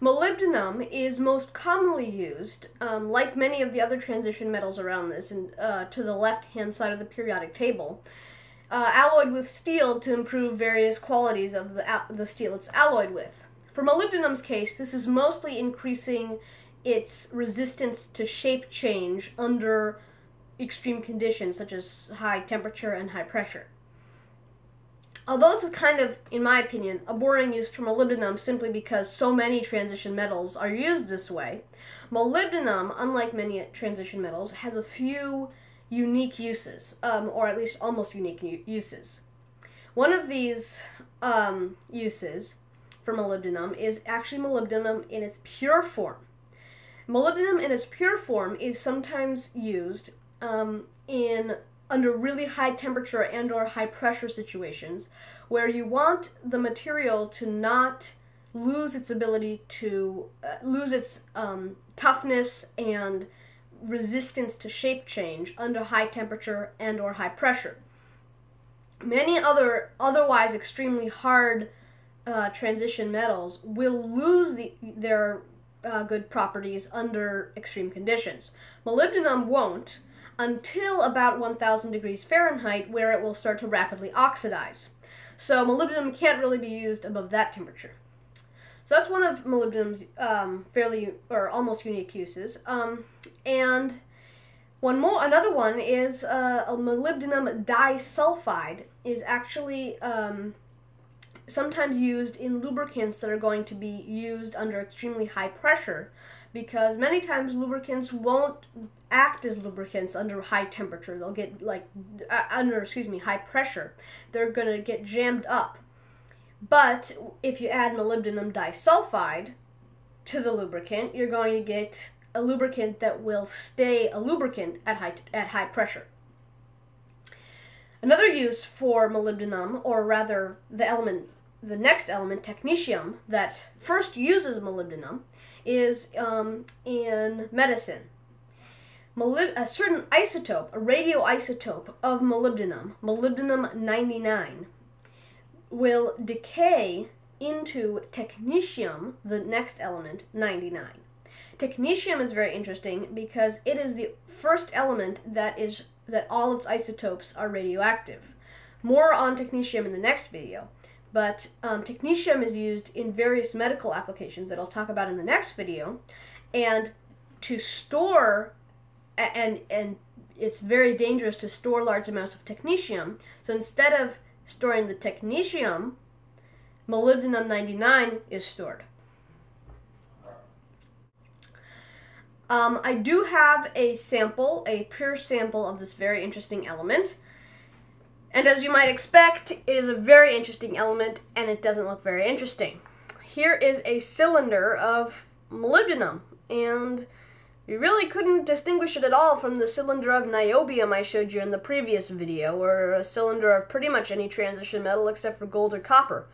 Molybdenum is most commonly used, like many of the other transition metals around this, to the left-hand side of the periodic table, alloyed with steel to improve various qualities of the steel it's alloyed with. For molybdenum's case, this is mostly increasing its resistance to shape change under extreme conditions such as high temperature and high pressure. Although this is kind of, in my opinion, a boring use for molybdenum simply because so many transition metals are used this way, molybdenum, unlike many transition metals, has a few unique uses, or at least almost unique uses. One of these uses for molybdenum is actually molybdenum in its pure form. Molybdenum in its pure form is sometimes used under really high temperature and or high pressure situations where you want the material to not lose its ability to lose its toughness and resistance to shape change under high temperature and or high pressure. Many otherwise extremely hard transition metals will lose their good properties under extreme conditions. Molybdenum won't until about 1000 degrees Fahrenheit, where it will start to rapidly oxidize. So molybdenum can't really be used above that temperature. So that's one of molybdenum's fairly or almost unique uses. And another one is a molybdenum disulfide is actually sometimes used in lubricants that are going to be used under extremely high pressure, because many times lubricants won't act as lubricants under high temperature. They'll get under high pressure. They're going to get jammed up. But if you add molybdenum disulfide to the lubricant, you're going to get a lubricant that will stay a lubricant at high pressure. Another use for molybdenum, or rather the next element, technetium, that first uses molybdenum, is in medicine. A certain isotope, a radioisotope of molybdenum, molybdenum 99, will decay into technetium, the next element, 99. Technetium is very interesting because it is the first element that all its isotopes are radioactive. More on technetium in the next video, but technetium is used in various medical applications that I'll talk about in the next video, and to store, and it's very dangerous to store large amounts of technetium, so instead of storing the technetium, molybdenum 99 is stored. I do have a pure sample of this very interesting element. And as you might expect, it is a very interesting element, and it doesn't look very interesting. Here is a cylinder of molybdenum, and you really couldn't distinguish it at all from the cylinder of niobium I showed you in the previous video, or a cylinder of pretty much any transition metal except for gold or copper.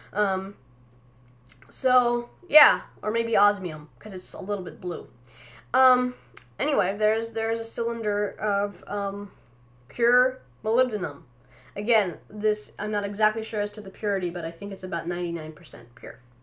So, yeah, or maybe osmium, because it's a little bit blue. Anyway, there's a cylinder of pure molybdenum. Again, I'm not exactly sure as to the purity, but I think it's about 99% pure.